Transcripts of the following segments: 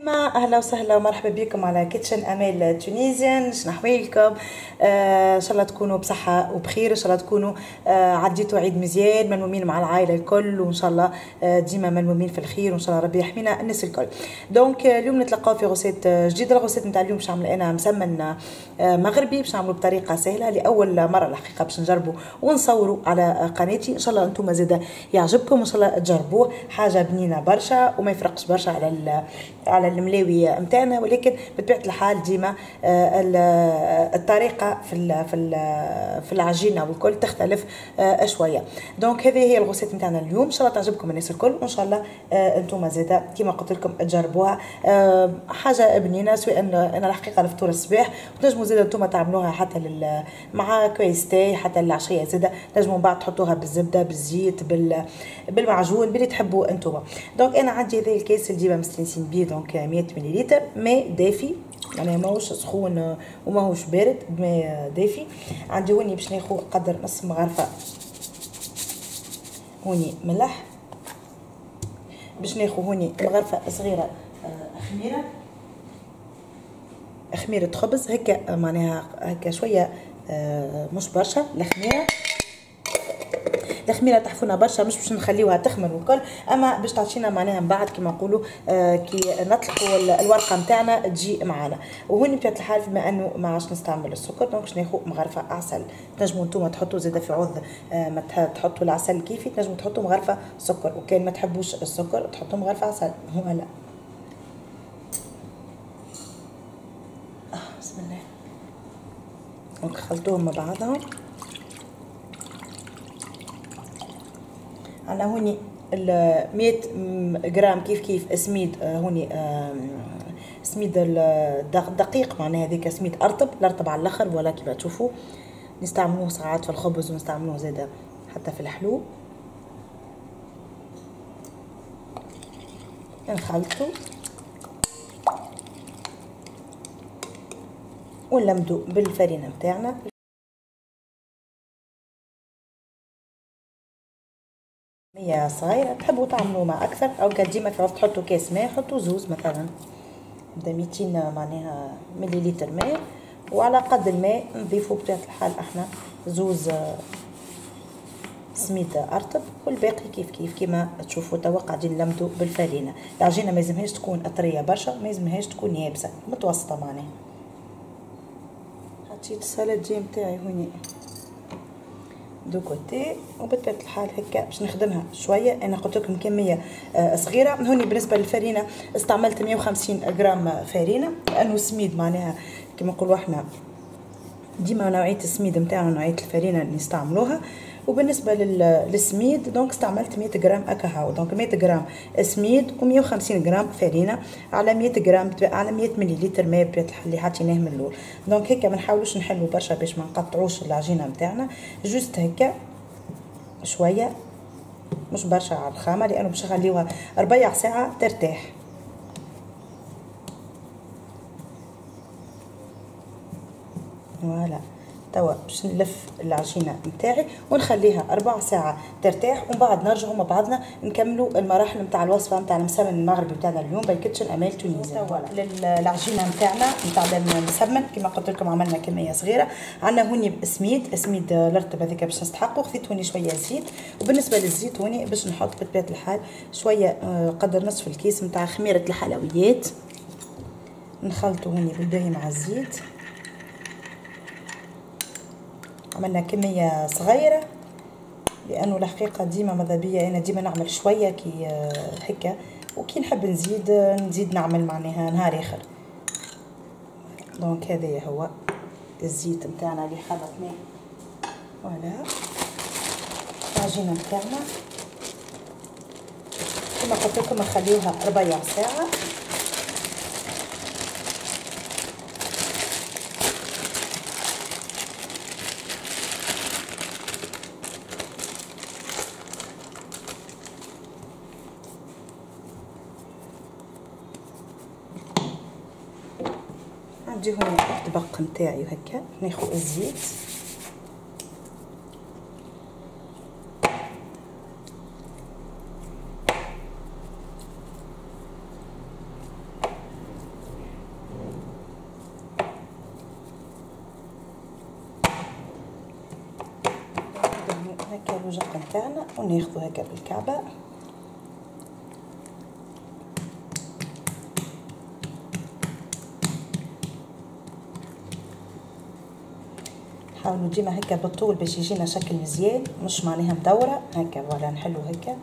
اهلا وسهلا ومرحبا بكم على كيتشن امال تونيزيان. شنو احوالكم؟ ان شاء الله تكونوا بصحه وبخير، ان شاء الله تكونوا عديتوا عيد مزيان ملمومين مع العائله الكل، وان شاء الله ديما ملمومين في الخير، وان شاء الله ربي يحمينا الناس الكل. دونك اليوم نتلقاو في غوسيت جديده. الغوسيت نتاع اليوم باش نعمل انا مسمن مغربي، باش نعملوا بطريقه سهله لاول مره الحقيقه، باش نجربوا ونصوروا على قناتي. ان شاء الله انتم زاده يعجبكم، ان شاء الله تجربوه. حاجه بنينه برشا وما يفرقش برشا على الملاوي نتاعنا، ولكن بطبيعه الحال ديما الطريقه في العجينه والكل تختلف شويه. دونك هذه هي الغوسيت نتاعنا اليوم، ان شاء الله تعجبكم الناس الكل، وان شاء الله انتم زاده كما قلت لكم تجربوها. حاجه بنينه، سواء انا الحقيقه لفطور الصباح، وتنجموا زاده انتم تعملوها حتى مع كويستي، حتى العشيه زاده تنجموا بعد تحطوها بالزبده بالزيت بالمعجون باللي تحبوا انتم. دونك انا عندي هذا الكيس اللي ديما مستانسين بيه، دونك 100 مليلتر ماء دافي، يعني ماهوش سخون وماهوش بارد، ماء دافي. عندي هوني باش ناخذ قدر نص مغرفه ملح، باش ناخذ هوني مغرفه صغيره خميره خبز، هكا معناها هكا شويه، مش برشا. الخميره تحفونا برشا، مش باش نخليوها تخمر والكل، اما باش تعطينا معناها من بعد كيما نقولوا كي نطلقوا الورقه نتاعنا تجي معانا. وهوني بطبيعه الحال بما انه ما عادش نستعمل السكر، دونك باش ناخذ مغرفه عسل. تنجموا نتوما تحطوا زاده في عوض ما تحطوا العسل كيفي، تنجموا تحطوا مغرفه سكر، وكان ما تحبوش السكر تحطوا مغرفه عسل. فوالا بسم الله. دونك خلطوهم مع بعضهم. أنا هوني 100 غرام كيف سميد، هوني سميد الدقيق، معناها هذيك سميد الرطب على الاخر، ولا كيما تشوفوا نستعملوه ساعات في الخبز، ونستعملوه زاده حتى في الحلو. نخلطو ونلمدو بالفرينه نتاعنا. مية صغيرة، تحبوا تعملوا مع أكثر أو ديما في عوض تحطوا كاس ماء حطوا زوز مثلا، بدا 200 معناها مليلتر ماء، وعلى قد الماء نضيفوا بطبيعة الحال احنا زوز سميد أرطب، والباقي كيف كيما تشوفوا توا قاعدين نلمدوا بالفرينة. العجينة ما يلزمهاش تكون طرية برشا، ما يلزمهاش تكون يابسة، متوسطة معناها. حطيت السالاد نتاعي هوني دو كوتي، وبطبيعه الحال هكا باش نخدمها شويه. انا قلت لكم كميه صغيره. هوني بالنسبه للفرينه استعملت 150 غرام فرينه، لانه سميد معناها كما نقولوا احنا ديما نوعيه السميد نتاعنا نوعيه الفرينه اللي نستعملوها. وبالنسبه للسميد دونك استعملت 100 غرام هكا، دونك 100 غرام سميد و150 غرام فرينه على 100 غرام على 100 مليلتر ماء اللي حطيناه من الاول. دونك هكا ما نحاولوش نحلو برشا باش ما نقطعوش العجينه نتاعنا، جوست هكا شويه، مش برشا على الخامه، لانه باش نخليوها ربيع ساعه ترتاح. فوالا توا باش نلف العجينه نتاعي ونخليها 4 ساعات ترتاح، ومن بعد نرجعوا مع بعضنا نكملوا المراحل نتاع الوصفه نتاع المسمن المغربي نتاعنا اليوم باي كيتشن امال تونيزيان. للعجينه نتاعنا نتاع المسمن كما قلت لكم عملنا كميه صغيره. عندنا هوني سميد الرطب هذاك باش نستحقوا، خذيت هوني شويه زيت. وبالنسبه للزيت هوني باش نحط بطبيعه الحال شويه قدر نصف الكيس نتاع خميره الحلويات، نخلطوا هوني بالباهي مع الزيت. عملنا كميه صغيره لانه الحقيقه ديما ماذا بيا انا ديما نعمل شويه كي هكا، وكي نحب نزيد نعمل معناها نهار اخر. دونك هذا هو الزيت نتاعنا اللي خلطناه. فوالا العجينه نتاعنا كما قلت لكم نخليوها ربيع ساعه. عندي هون الطبق نتاعي هكا، ناخذ الزيت الرجق نتاعنا وناخذو هكا بالكعبه. نحاولوا ديما هكا بالطول باش يجينا شكل مزيان، مش معناها مدوره هكا. فوالا نحلو هكا.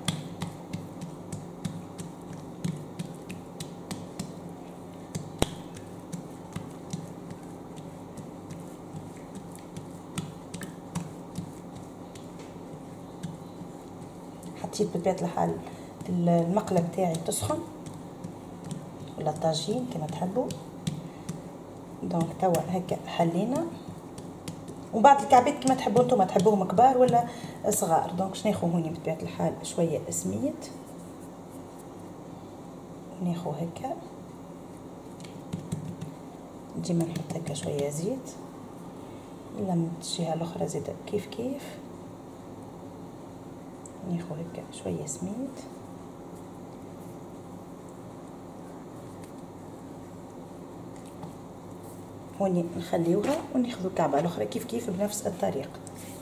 حطيت بطبيعة الحال المقلة بتاعي تسخن ولا الطاجين كما تحبوا. دونك توا هكا حلينا، وبعد الكعبات كما تحبوا انتم، تحبوهم كبار ولا صغار. دونك باش ناخذ هوني بطبيعة الحال شوية سميد، ناخذ هكا ديما نحط هكا شوية زيت، ولا من الجهة الاخرى زيد كيف كيف. ناخذ هكا شويه سميد، هوني نخليوها وناخذ الكعبه الاخرى كيف كيف بنفس الطريقه.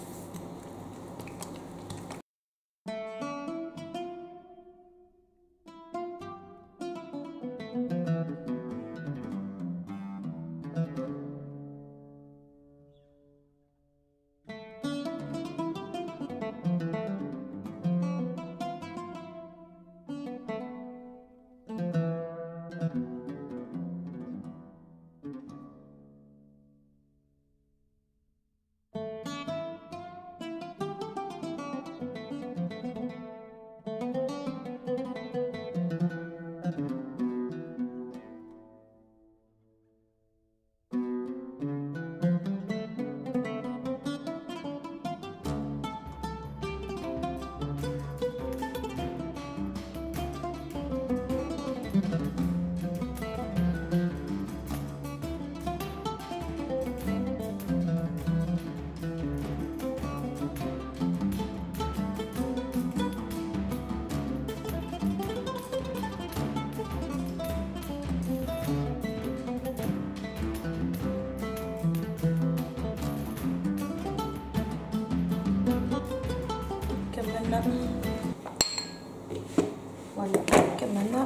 كملنا.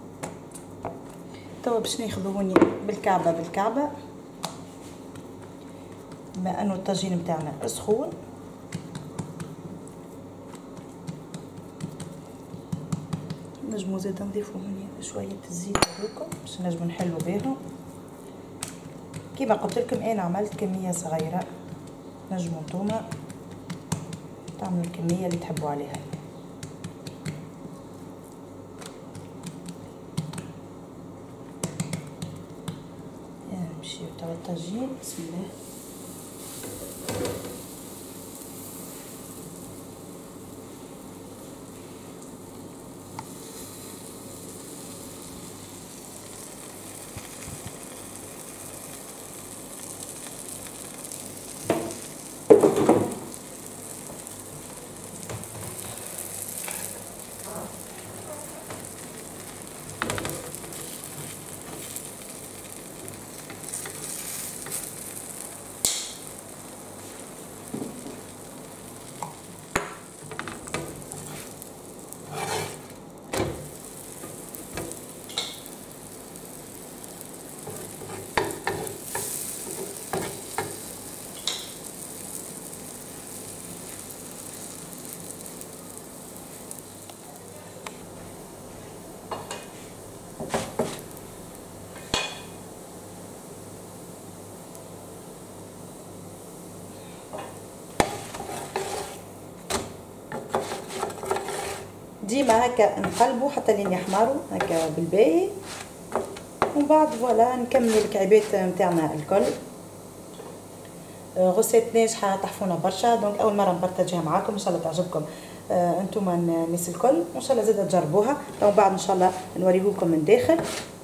توا باش ناخذ هوني بالكعبه بما انه الطاجين بتاعنا سخون. نجمو زيد نضيفو هوني شويه الزيت هذوكم باش نجمو نحلو بيهم. كيما قلت لكم انا عملت كميه صغيره، نجمو نتوما تعملوا الكميه اللي تحبوا عليها. نمشيو توا الطاجين. بسم الله. ديما هكا نقلبو حتى لين يحمروا هكا بالباهي، ومن بعد فوالا نكمل الكعبات نتاعنا الكل. غسيت ناجحه تحفونه برشا، دونك اول مره نبارطاجيها معاكم، ان شاء الله تعجبكم انتم الناس الكل، وان شاء الله زاده تجربوها. ومن بعد ان شاء الله نوريهولكم من داخل.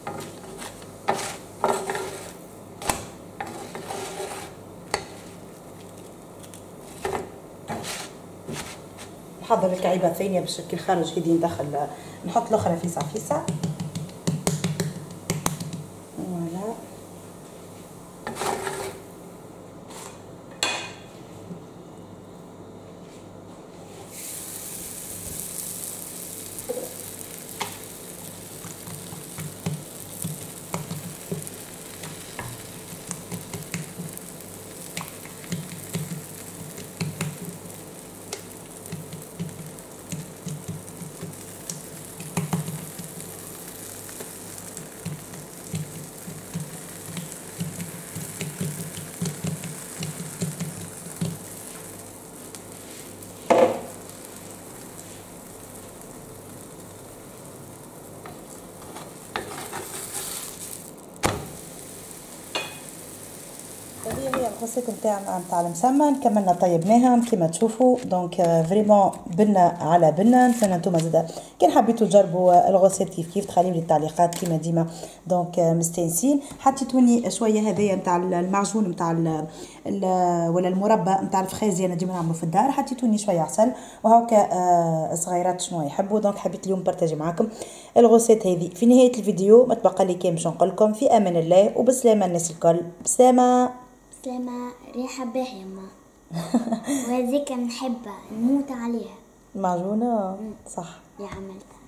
نحضر الكعيبه الثانيه باش كي نخرج ايدي ندخل نحط الاخرى فيسع فيسع. فوالا الغسيل نتاعنا نتاع المسمن كملنا طيبناهم كيما تشوفوا. دونك فريمون بنا على بنا. نتمنى نتوما زادا كان حبيتوا تجربوا الغسيل كيف تخليوا لي التعليقات كيما ديما. دونك مستانسين. حطيتوني شويه هذايا نتاع المعجون نتاع ولا المربى نتاع الفخازي انا ديما نعملو في الدار. حطيتوني شويه عسل وهاكا صغيرات شنو يحبوا. دونك حبيت اليوم بارطاجي معاكم الغوسيت هذه. في نهايه الفيديو ما تبقى لي كان باش نقول لكم في امان الله وبسلامه الناس الكل. بسلامه ريحه باهيه ما وهذيك نحبها نموت عليها معجونه صح اللي عملتها.